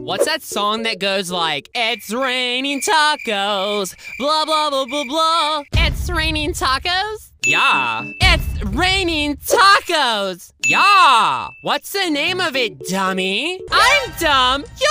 What's that song that goes like, it's raining tacos, blah, blah, blah, blah, blah. It's raining tacos? Yeah. It's raining tacos! Yeah! What's the name of it, dummy? I'm dumb.